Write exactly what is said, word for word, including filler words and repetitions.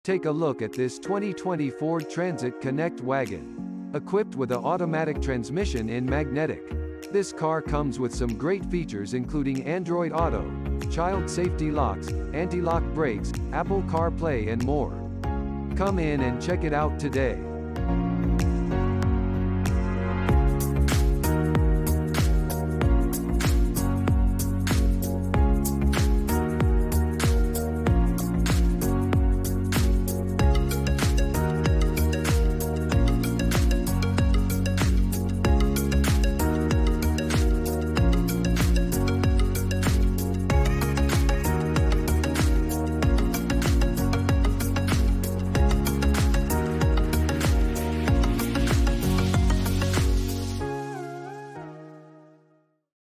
Take a look at this twenty twenty Ford Transit Connect wagon. Equipped with an automatic transmission in magnetic. This car comes with some great features including Android Auto, child safety locks, anti-lock brakes, Apple CarPlay and more. Come in and check it out today.